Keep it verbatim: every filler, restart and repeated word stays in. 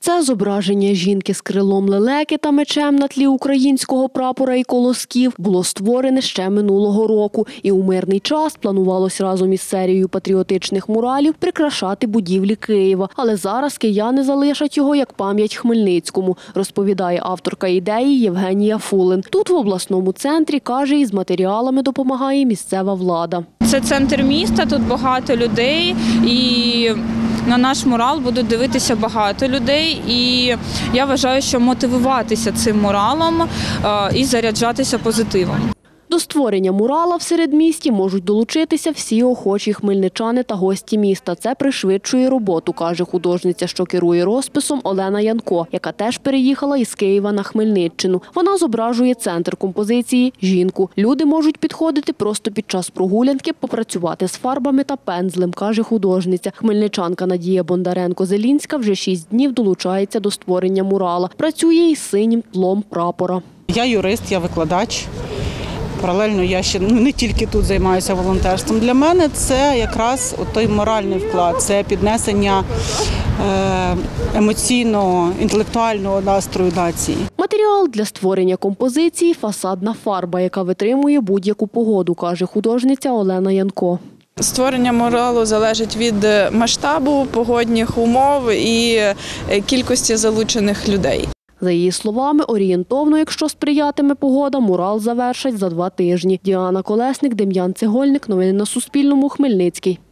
Це зображення жінки з крилом лелеки та мечем на тлі українського прапора і колосків було створене ще минулого року. І у мирний час планувалось разом із серією патріотичних муралів прикрашати будівлі Києва. Але зараз кияни залишать його як пам'ять Хмельницькому, розповідає авторка ідеї Євгенія Фулин. Тут в обласному центрі, каже, із матеріалами допомагає місцева влада. Це центр міста, тут багато людей і на наш мурал будуть дивитися багато людей. І я вважаю, що мотивуватися цим муралом і заряджатися позитивом. До створення мурала в середмісті можуть долучитися всі охочі хмельничани та гості міста. Це пришвидшує роботу, каже художниця, що керує розписом, Олена Янко, яка теж переїхала із Києва на Хмельниччину. Вона зображує центр композиції – жінку. Люди можуть підходити просто під час прогулянки, попрацювати з фарбами та пензлем, каже художниця. Хмельничанка Надія Бондаренко-Зелінська вже шість днів долучається до створення мурала. Працює із синім тлом прапора. Я юрист, я викладач. Паралельно я ще не тільки тут займаюся волонтерством. Для мене це якраз той моральний вклад, це піднесення емоційного, інтелектуального настрою нації. Матеріал для створення композиції – фасадна фарба, яка витримує будь-яку погоду, каже художниця Олена Янко. Створення муралу залежить від масштабу, погодних умов і кількості залучених людей. За її словами, орієнтовно, якщо сприятиме погода, мурал завершать за два тижні. Діана Колесник, Дем'ян Цегольник. Новини на Суспільному. Хмельницький.